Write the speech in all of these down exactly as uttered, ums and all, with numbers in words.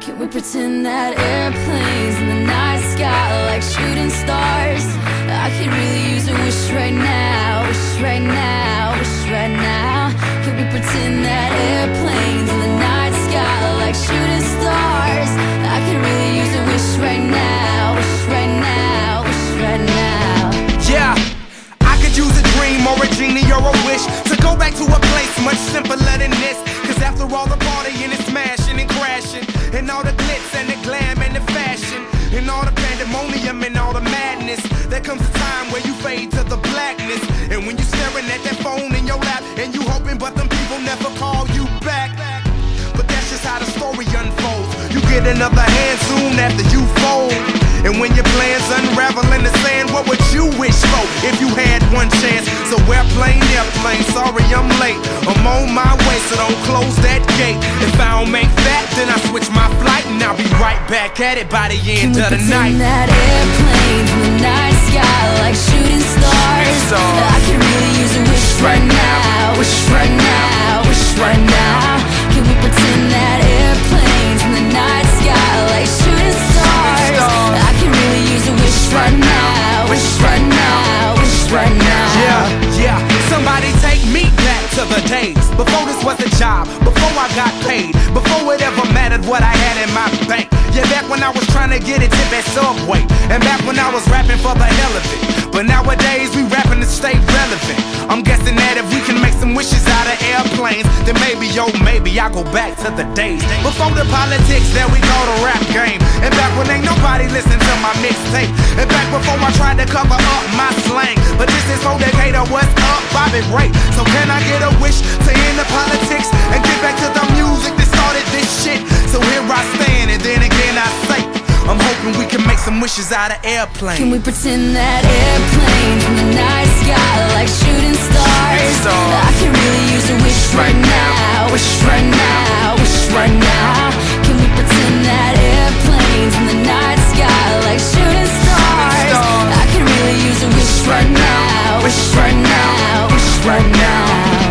Can we pretend that airplanes in the night sky are like shooting stars? I could really use a wish right now, wish right now, wish right now. Can we pretend that airplanes in the night sky are like shooting stars? I could really use a wish right now, wish right now, wish right now. Yeah, I could use a dream or a genie or a wish to go back to a place much simpler than this. Cause after all the partying and smashing and crashing, and all the glitz and the glam and the fashion, and all the pandemonium and all the madness, there comes a time where you fade to the blackness. And when you staring at that phone in your lap, and you hoping but them people never call you back. But that's just how the story unfolds. You get another hand soon after you fold. And when your plans unravel in the sand, what would you wish for if you had one chance? So airplane, airplane, sorry I'm late. I'm on my way, so don't close that gate. If I don't make that, then I switch my flight, and I'll be right back at it by the end of the night. Can we pretend that airplanes in the night sky like shooting stars? I could really use a wish right now, wish right now, wish right now. Can we pretend that airplanes in the night sky like shooting stars? I can really use a wish right now, wish right now, wish right now. Yeah, yeah, somebody take me back to the days before this was a job, before I got paid, before it ever mattered what I had in my bank. Yeah, back when I was trying to get a tip at Subway, and back when I was rapping for the hell of it. But nowadays we rapping to stay relevant. I'm guessing that if we can make some wishes out of airplanes, then maybe, yo, maybe I'll go back to the days before the politics that we call the rap game. And back when ain't nobody listened to my mixtape. And back before I tried to cover up my slang. But this is for Decatur, what's up, Bobby Ray? So can I get a wish to end the politics and get back to the music that started this shit? So here I stand, and then again I say, I'm hoping we can make some wishes out of airplanes. Can we pretend that airplanes in the night sky like shooting stars? I can really use a wish right now, wish right now, wish right now. Can we pretend that airplanes in the night sky like shooting stars? I can really use a wish right now, wish right now, wish right now.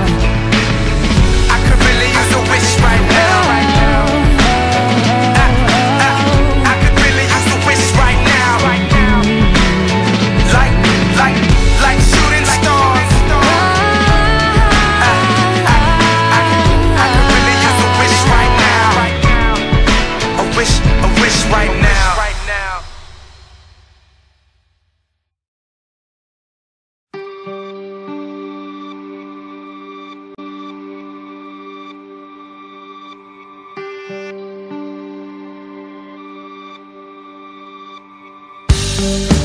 I could really use a wish right now, right now. We'll be right back.